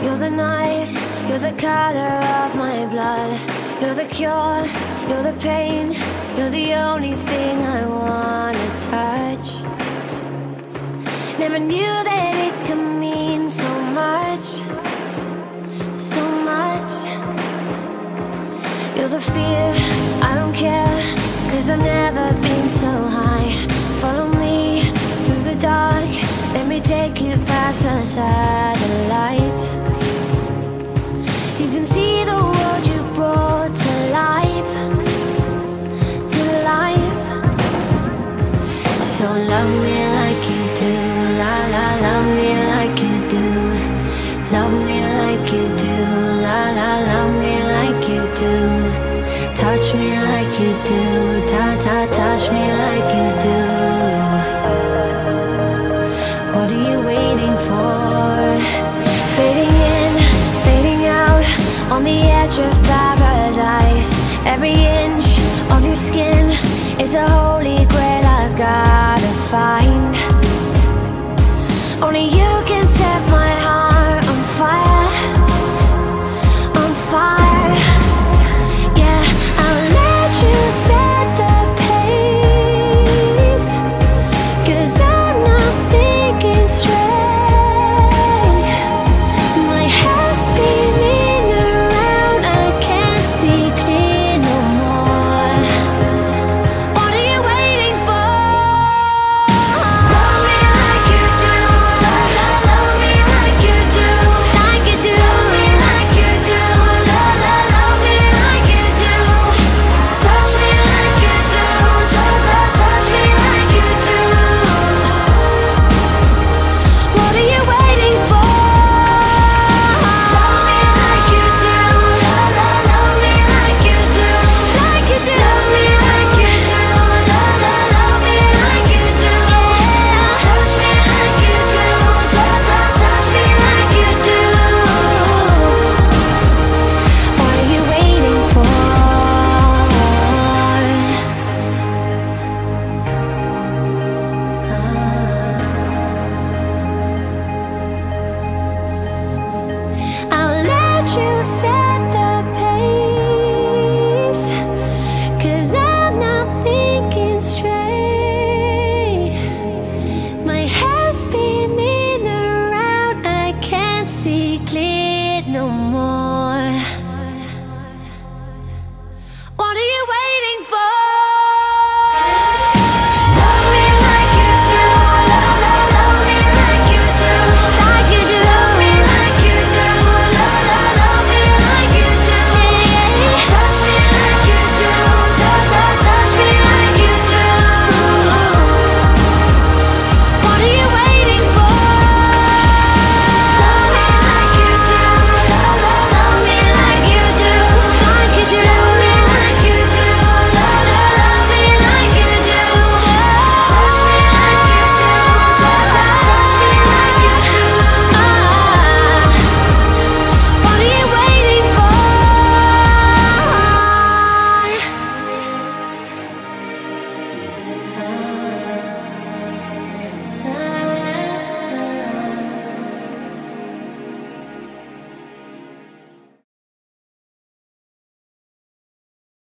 You're the night, you're the color of my blood. You're the cure, you're the pain. You're the only thing I wanna touch. Never knew that it could mean so much, so much. You're the fear, I don't care, 'cause I've never been so high. Follow me through the dark, let me take you past the satellites. You can see the world you brought to life, to life. So love me like you do, la la, love me like you do. Love me like you do, la la, love me like you do. Touch me like you do, ta ta, touch me like you do. What are you waiting for? Fading in, fading out, on the edge of paradise. Every inch of your skin is a